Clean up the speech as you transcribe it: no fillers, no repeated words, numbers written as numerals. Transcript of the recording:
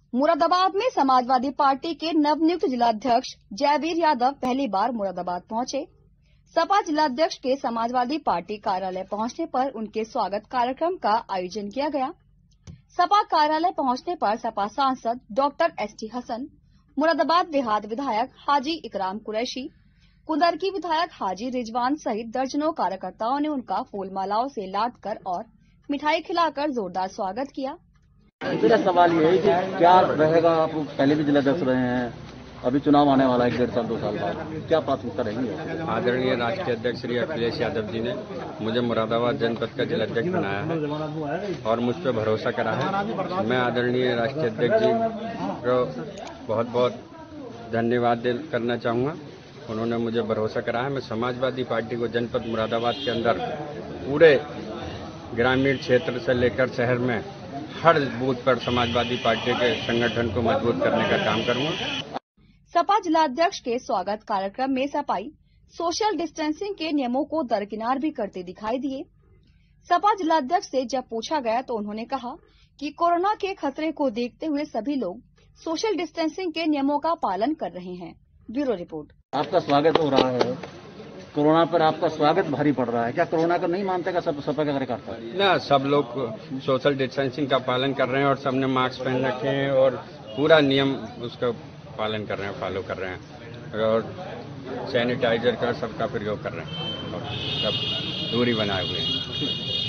मुरादाबाद में समाजवादी पार्टी के नवनियुक्त जिलाध्यक्ष जयवीर यादव पहली बार मुरादाबाद पहुंचे। सपा जिलाध्यक्ष के समाजवादी पार्टी कार्यालय पहुंचने पर उनके स्वागत कार्यक्रम का आयोजन किया गया। सपा कार्यालय पहुंचने पर सपा सांसद डॉक्टर एसटी हसन, मुरादाबाद देहात विधायक हाजी इकराम कुरैशी, कुंदरकी विधायक हाजी रिजवान सहित दर्जनों कार्यकर्ताओं ने उनका फूल मालाओं से लाद कर और मिठाई खिलाकर जोरदार स्वागत किया। मेरा सवाल ये है कि क्या रहेगा, आप पहले भी जिलाध्यक्ष रहे हैं, अभी चुनाव आने वाला है 1.5 साल 2 साल बाद, क्या प्राथमिकता रहेगी? आदरणीय राष्ट्रीय अध्यक्ष श्री अखिलेश यादव जी ने मुझे मुरादाबाद जनपद का जिलाध्यक्ष बनाया है और मुझ पर भरोसा करा है। मैं आदरणीय राष्ट्रीय अध्यक्ष जी को बहुत बहुत धन्यवाद करना चाहूँगा। उन्होंने मुझे भरोसा कराया। मैं समाजवादी पार्टी को जनपद मुरादाबाद के अंदर पूरे ग्रामीण क्षेत्र से लेकर शहर में हर बूथ पर समाजवादी पार्टी के संगठन को मजबूत करने का काम करूंगा। सपा जिलाध्यक्ष के स्वागत कार्यक्रम में सपाई सोशल डिस्टेंसिंग के नियमों को दरकिनार भी करते दिखाई दिए। सपा जिलाध्यक्ष से जब पूछा गया तो उन्होंने कहा कि कोरोना के खतरे को देखते हुए सभी लोग सोशल डिस्टेंसिंग के नियमों का पालन कर रहे हैं। Bureau report. आपका स्वागत हो रहा है, कोरोना पर आपका स्वागत भारी पड़ रहा है, क्या कोरोना का नहीं मानते का सब सपा का कार्यकर्ता? ना, सब लोग सोशल डिस्टेंसिंग का पालन कर रहे हैं और सबने मास्क पहन रखे हैं और पूरा नियम उसका पालन कर रहे हैं, फॉलो कर रहे हैं और सैनिटाइजर का सबका प्रयोग कर रहे हैं और सब दूरी बनाए हुए हैं।